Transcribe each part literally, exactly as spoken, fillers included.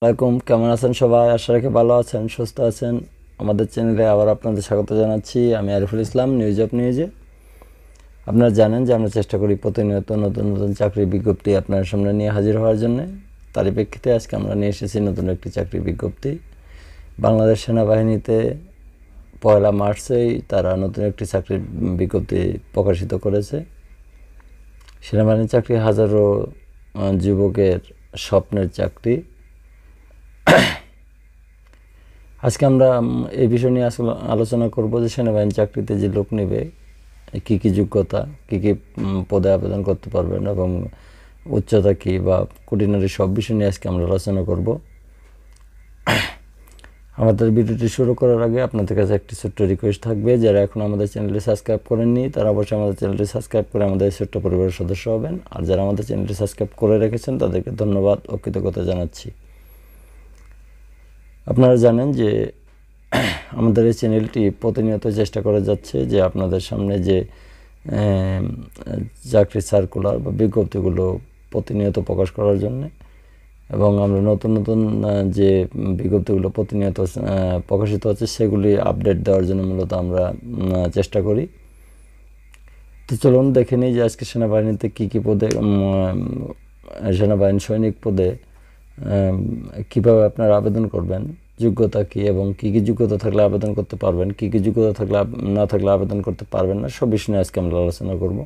আসসালামাইকুম, কেমন আছেন সবাই? আশা রাখি ভালো আছেন, সুস্থ আছেন। আমাদের চ্যানেলে আবার আপনাদের স্বাগত জানাচ্ছি। আমি আরিফুল ইসলাম, নিউজ অফ নিউজে। আপনারা জানেন যে আমরা চেষ্টা করি প্রতিনিয়ত নতুন নতুন চাকরির বিজ্ঞপ্তি আপনার সামনে নিয়ে হাজির হওয়ার জন্য। তারই প্রেক্ষিতে আজকে আমরা নিয়ে এসেছি নতুন একটি চাকরির বিজ্ঞপ্তি। বাংলাদেশ সেনাবাহিনীতে পয়লা মার্চেই তারা নতুন একটি চাকরির বিজ্ঞপ্তি প্রকাশিত করেছে। সেনাবাহিনীর চাকরি হাজারো যুবকের স্বপ্নের চাকরি। আজকে আমরা এই বিষয় নিয়ে আসলে আলোচনা করব যে সেনাবাহিনী চাকরিতে যে লোক নেবে কী কী যোগ্যতা, কী কী পদে আবেদন করতে পারবেন এবং উচ্চতা কী বা খুঁটিনাটি সব বিষয় নিয়ে আজকে আমরা আলোচনা করব। আমাদের ভিডিওটি শুরু করার আগে আপনাদের কাছে একটি ছোট্ট রিকোয়েস্ট থাকবে, যারা এখন আমাদের চ্যানেলটি সাবস্ক্রাইব করেননি তারা অবশ্যই আমাদের চ্যানেলটি সাবস্ক্রাইব করে আমাদের ছোট্ট পরিবারের সদস্য হবেন। আর যারা আমাদের চ্যানেলটি সাবস্ক্রাইব করে রেখেছেন তাদেরকে ধন্যবাদ ও কৃতজ্ঞতা জানাচ্ছি। আপনারা জানেন যে আমাদের এই চ্যানেলটি প্রতিনিয়ত চেষ্টা করে যাচ্ছে যে আপনাদের সামনে যে চাকরি সার্কুলার বা বিজ্ঞপ্তিগুলো প্রতিনিয়ত প্রকাশ করার জন্য, এবং আমরা নতুন নতুন যে বিজ্ঞপ্তিগুলো প্রতিনিয়ত প্রকাশিত হচ্ছে সেগুলি আপডেট দেওয়ার জন্য মূলত আমরা চেষ্টা করি। তো চলুন দেখে নিই যে আজকে সেনাবাহিনীতে কী কী পদে, সেনাবাহিনী সৈনিক পদে কীভাবে আপনারা আবেদন করবেন, যোগ্যতা কী এবং কী কী যোগ্যতা থাকলে আবেদন করতে পারবেন, কী কী যোগ্যতা থাকলে না থাকলে আবেদন করতে পারবেন না, সব বিষয় নিয়ে আজকে আমরা আলোচনা করব।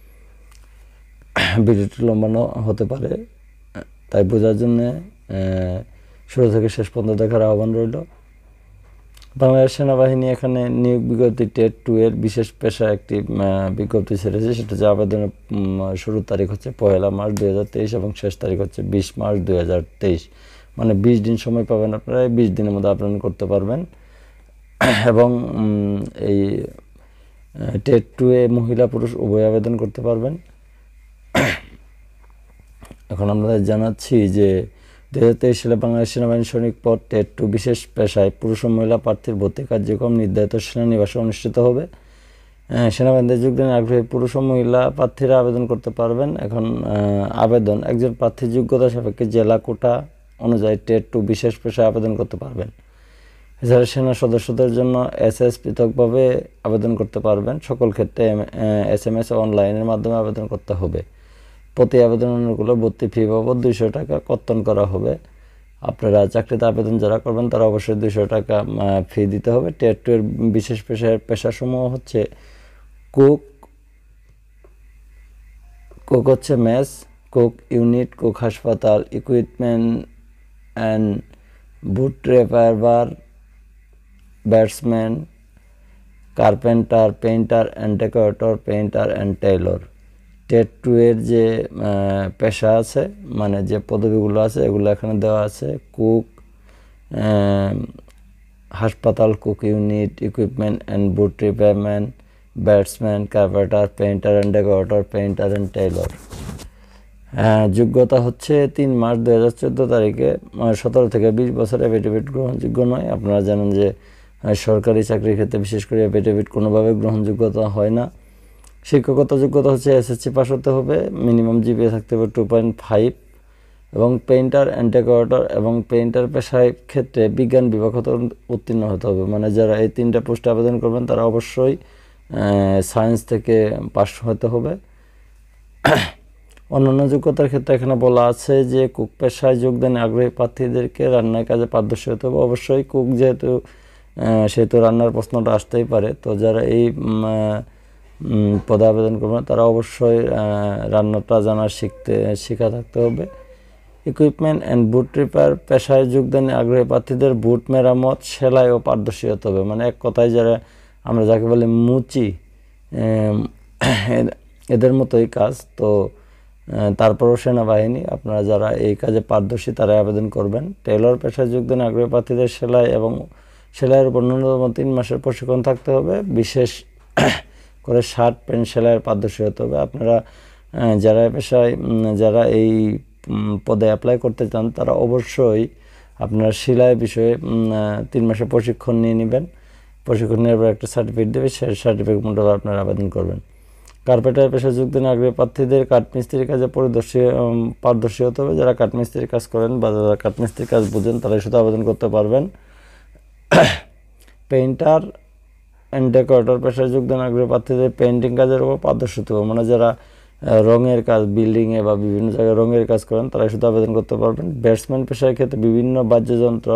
ভিডিওটি লম্বানো হতে পারে, তাই বোঝার জন্যে শুরু থেকে শেষ পর্যন্ত দেখার আহ্বান রইল। বাংলাদেশ সেনাবাহিনী এখানে নিয়োগ বিজ্ঞপ্তি টেট টু এর বিশেষ পেশা একটি বিজ্ঞপ্তি ছেড়েছে। সেটা যে আবেদনের শুরুর তারিখ হচ্ছে পয়লা মার্চ দুই হাজার তেইশ এবং শেষ তারিখ হচ্ছে বিশ মার্চ দুই হাজার তেইশ। মানে বিশ দিন সময় পাবেন আপনারা, এই বিশ দিনের মধ্যে আবেদন করতে পারবেন। এবং এই টেট টু এ মহিলা পুরুষ উভয় আবেদন করতে পারবেন। এখন আমরা জানাচ্ছি যে দু হাজার তেইশ সালে বাংলাদেশ সেনাবাহিনী সৈনিক পদ টেট টু বিশেষ পেশায় পুরুষ ও মহিলা প্রার্থীর ভর্তি কার্যক্রম নির্ধারিত সেনানিবাসে অনুষ্ঠিত হবে। সেনাবাহিনীতে যোগদানের আগ্রহী পুরুষ ও মহিলা প্রার্থীরা আবেদন করতে পারবেন। এখন আবেদন একজন প্রার্থীর যোগ্যতা সাপেক্ষে জেলা কোটা অনুযায়ী টেট টু বিশেষ পেশায় আবেদন করতে পারবেন। এছাড়া সেনা সদস্যদের জন্য এস এস পৃথকভাবে আবেদন করতে পারবেন। সকল ক্ষেত্রে এস এম এস অনলাইনের মাধ্যমে আবেদন করতে হবে। প্রতি আবেদনগুলো ভর্তি ফি বাবদ দুইশো টাকা কর্তন করা হবে। আপনারা চাকরিতে আবেদন যারা করবেন তারা অবশ্যই দুইশো টাকা ফি দিতে হবে। টেট টু এর বিশেষ পেশার পেশাসমূহ হচ্ছে কুক, কুক হচ্ছে মেস, কুক ইউনিট, কুক হাসপাতাল, equipment and boot repair, batsman, carpenter, painter and decorator, painter and tailor. টেট টু এর যে পেশা আছে, মানে যে পদবিগুলো আছে এগুলো এখানে দেওয়া আছে। কুক, হাসপাতাল, cook unit, equipment and boot repairman, batsman, carpenter, painter and decorator, painter and tailor. যোগ্যতা হচ্ছে তিন মার্চ দু হাজার চোদ্দো তারিখে সতেরো থেকে বিশ বছর এফিডেভিট গ্রহণযোগ্য নয়। আপনারা জানেন যে সরকারি চাকরির ক্ষেত্রে বিশেষ করে এফিডেভিট কোনোভাবে গ্রহণযোগ্যতা হয় না। শিক্ষকতা যোগ্যতা হচ্ছে এসএসসি পাস হতে হবে, মিনিমাম জিপিএ থাকতে হবে টু পয়েন্ট ফাইভ, এবং পেইন্টার অ্যান্ড ডেকোরেটর এবং পেইন্টার পেশায় ক্ষেত্রে বিজ্ঞান বিভাগ হতে উত্তীর্ণ হতে হবে। মানে যারা এই তিনটা পোস্টে আবেদন করবেন তারা অবশ্যই সায়েন্স থেকে পাস হতে হবে। অন্যান্য যোগ্যতার ক্ষেত্রে এখানে বলা আছে যে কুক পেশায় যোগদানে আগ্রহী প্রার্থীদেরকে রান্নার কাজে পারদর্শী হতে হবে। অবশ্যই কুক যেহেতু সেহেতু রান্নার প্রশ্নটা আসতেই পারে, তো যারা এই পদে আবেদন করবেন তারা অবশ্যই রান্নাটা জানা শিখতে শেখা থাকতে হবে। ইকুইপমেন্ট অ্যান্ড বুট রিপেয়ার পেশায় যোগদানে আগ্রহী প্রার্থীদের বুট মেরামত, সেলাই ও পারদর্শী হতে হবে। মানে এক কথায় যারা আমরা যাকে বলি মুচি, এদের মতোই কাজ। তো তারপরও সেনাবাহিনী, আপনারা যারা এই কাজে পারদর্শী তারাই আবেদন করবেন। টেইলর পেশায় যোগদানে আগ্রহী প্রার্থীদের সেলাই এবং সেলাইয়ের উপর ন্যূনতম তিন মাসের প্রশিক্ষণ থাকতে হবে। বিশেষ করে শার্ট প্যান্ট সেলাইয়ের পারদর্শী হতে হবে। আপনারা যারা পেশায় যারা এই পদে অ্যাপ্লাই করতে চান তারা অবশ্যই আপনারা সেলাই বিষয়ে তিন মাসের প্রশিক্ষণ নিয়ে নেবেন। প্রশিক্ষণ নেওয়ার পর একটা সার্টিফিকেট দেবে, সেই সার্টিফিকেট মতো আপনারা আবেদন করবেন। কার্পেটার পেশায় যোগ দিন আগ্রহী প্রার্থীদের কাঠমিস্ত্রির কাজে পরিদর্শী পারদর্শী হতে হবে। যারা কাঠমিস্ত্রির কাজ করেন বা যারা কাঠমিস্ত্রির কাজ বুঝেন তারাই শুধু আবেদন করতে পারবেন। পেইন্টার অ্যান্ড ডেকোরেটর পেশায় যোগদান আগ্রহী প্রার্থীদের পেইন্টিং কাজের উপর পারদর্শী হতে হবে, মানে যারা রঙের কাজ বিল্ডিংয়ে বা বিভিন্ন জায়গায় রঙের কাজ করেন তারাই শুধু আবেদন করতে পারবেন। ব্যাটসম্যান পেশার ক্ষেত্রে বিভিন্ন বাদ্যযন্ত্র,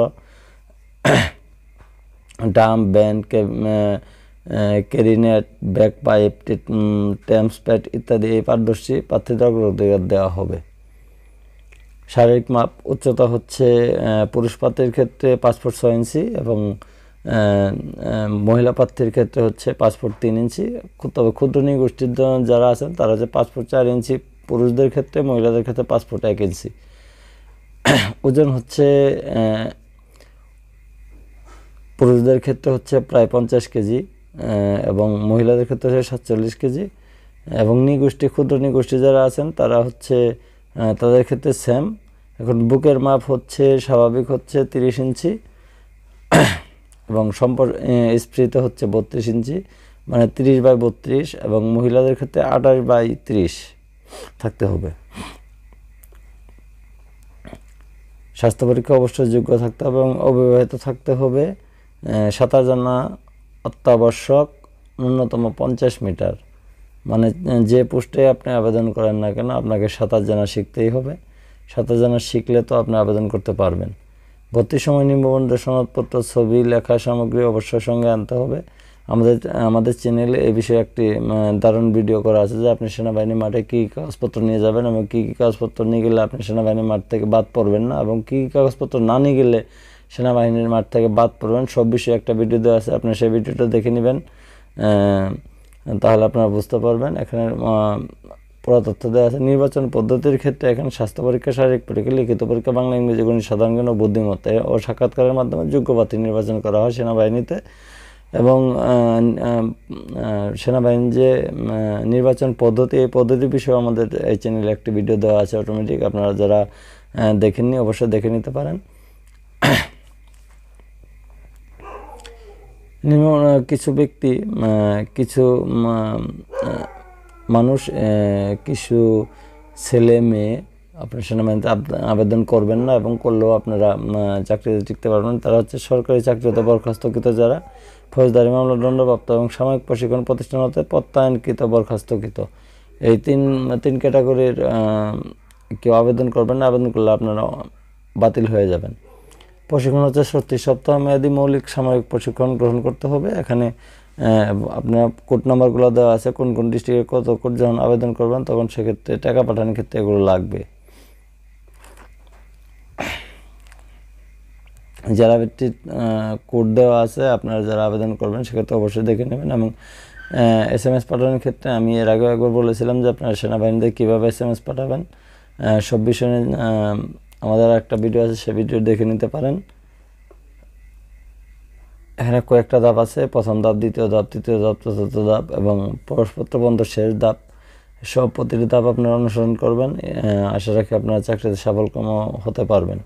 ড্রাম, ব্যান্ড, ক্যারিনেট, ব্যাকপাইপ, ট্যাম্পস্প্যাট ইত্যাদি এই পারদর্শী প্রার্থীদের অগ্রাধিকার দেওয়া হবে। শারীরিক মাপ উচ্চতা হচ্ছে পুরুষ প্রার্থীর ক্ষেত্রে পাঁচ ফুট ছয় ইঞ্চি এবং মহিলা প্রার্থীর ক্ষেত্রে হচ্ছে পাঁচ ফুট তিন ইঞ্চি। তবে ক্ষুদ্র নৃগোষ্ঠীর যারা আছেন তারা হচ্ছে পাঁচ ফুট চার ইঞ্চি পুরুষদের ক্ষেত্রে, মহিলাদের ক্ষেত্রে পাঁচ ফুট এক ইঞ্চি। ওজন হচ্ছে পুরুষদের ক্ষেত্রে হচ্ছে প্রায় পঞ্চাশ কেজি এবং মহিলাদের ক্ষেত্রে হচ্ছে সাতচল্লিশ কেজি। এবং নৃগোষ্ঠী ক্ষুদ্র নৃগোষ্ঠী যারা আছেন তারা হচ্ছে তাদের ক্ষেত্রে সেম। এখন বুকের মাপ হচ্ছে স্বাভাবিক হচ্ছে তিরিশ ইঞ্চি এবং সম্পর স্ফীত হচ্ছে বত্রিশ ইঞ্চি, মানে তিরিশ বাই বত্রিশ, এবং মহিলাদের ক্ষেত্রে আঠাশ বাই ত্রিশ থাকতে হবে। স্বাস্থ্য পরীক্ষা অবশ্যই যোগ্য থাকতে হবে এবং অবিবাহিত থাকতে হবে। সাঁতার জানা অত্যাবশ্যক, ন্যূনতম পঞ্চাশ মিটার, মানে যে পোস্টে আপনি আবেদন করেন না কেন আপনাকে সাঁতার জানা শিখতেই হবে। সাঁতার জানা শিখলে তো আপনি আবেদন করতে পারবেন। ভর্তির সময় নিবন্ধন সনদপত্র, ছবি, লেখা সামগ্রী অবশ্যই সঙ্গে আনতে হবে। আমাদের আমাদের চ্যানেলে এই বিষয়ে একটি দারুণ ভিডিও করা আছে যে আপনি সেনাবাহিনী মাঠে কী কী কাগজপত্র নিয়ে যাবেন এবং কী কী কাগজপত্র নিয়ে গেলে আপনি সেনাবাহিনী মাঠ থেকে বাদ পড়বেন না এবং কী কী কাগজপত্র না নিয়ে গেলে সেনাবাহিনীর মাঠ থেকে বাদ পড়বেন, সব বিষয়ে একটা ভিডিও দেওয়া আছে। আপনি সেই ভিডিওটা দেখে নেবেন, তাহলে আপনারা বুঝতে পারবেন। এখানে পুরো তথ্য দেওয়া আছে। নির্বাচন পদ্ধতির ক্ষেত্রে এখানে স্বাস্থ্য পরীক্ষা, শারীরিক পরীক্ষা, লিখিত পরীক্ষা, বাংলা, ইংরেজি, গণিত, সাধারণ জ্ঞান ও বুদ্ধিমত্তা ও সাক্ষাৎকারের মাধ্যমে যোগ্য প্রার্থী নির্বাচন করা হয় সেনাবাহিনীতে। এবং সেনাবাহিনীর যে নির্বাচন পদ্ধতি, এই পদ্ধতি বিষয়ে আমাদের এই চ্যানেলে একটি ভিডিও দেওয়া আছে অটোমেটিক, আপনারা যারা দেখেননি অবশ্যই দেখে নিতে পারেন। কিছু ব্যক্তি, কিছু মানুষ, কিছু ছেলে মেয়ে আপনার সেনাবাহিনীতে আবেদন করবেন না এবং করলেও আপনারা চাকরিতে টিকতে পারবেন। তারা হচ্ছে সরকারি চাকরিতে বরখাস্তকৃত, যারা ফৌজদারি মামলা দণ্ডপ্রাপ্ত এবং সাময়িক প্রশিক্ষণ প্রতিষ্ঠান হতে প্রত্যয়নকৃত বরখাস্তকৃত, এই তিন তিন ক্যাটাগরির কেউ আবেদন করবেন না। আবেদন করলে আপনারা বাতিল হয়ে যাবেন। প্রশিক্ষণ হচ্ছে ছত্রিশ সপ্তাহ মেয়াদী মৌলিক সামরিক প্রশিক্ষণ গ্রহণ করতে হবে। এখানে আপনার কোড নাম্বারগুলো দেওয়া আছে, কোন কোন ডিস্ট্রিক্টে কত কোড যখন আবেদন করবেন তখন সেক্ষেত্রে টাকা পাঠানোর ক্ষেত্রে এগুলো লাগবে। যারা ভিত্তিক কোড দেওয়া আছে আপনারা যারা আবেদন করবেন সেক্ষেত্রে অবশ্যই দেখে নেবেন। এবং এস এম এস পাঠানোর ক্ষেত্রে আমি এর আগেও একবার বলেছিলাম যে আপনারা সেনাবাহিনীতে কীভাবে এস এম এস পাঠাবেন, সব বিষয়ে আমাদের একটা ভিডিও আছে, সেই ভিডিও দেখে নিতে পারেন। এখানে কয়েকটা ধাপ আছে, প্রথম ধাপ, দ্বিতীয় ধাপ, তৃতীয় ধাপ, চতুর্থ ধাপ এবং প্রবেশপত্র বন্ধ শেষ ধাপ। সব প্রতিটি ধাপ আপনারা অনুসরণ করবেন। আশা রাখি আপনারা চাকরিতে সফলকাম হতে পারবেন।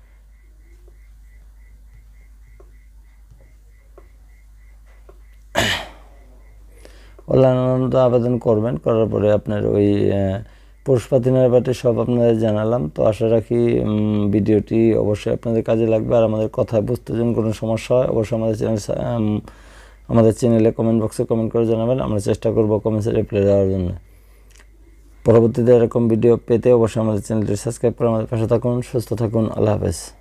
অনলাইন আবেদন করবেন, করার পরে আপনার ওই পুরস্পাতি ব্যাপারে সব আপনাদের জানালাম। তো আশা রাখি ভিডিওটি অবশ্যই আপনাদের কাজে লাগবে। আর আমাদের কথা বুঝতে যদি কোনো সমস্যা হয় অবশ্যই আমাদের চ্যানেল আমাদের চ্যানেলে কমেন্ট বক্সে কমেন্ট করে জানাবেন। আমরা চেষ্টা করব কমেন্টসে রিপ্লাই দেওয়ার জন্য। পরবর্তীতে এরকম ভিডিও পেতে অবশ্যই আমাদের চ্যানেলটি সাবস্ক্রাইব করে আমাদের পাশে থাকুন। সুস্থ থাকুন। আল্লাহ হাফেজ।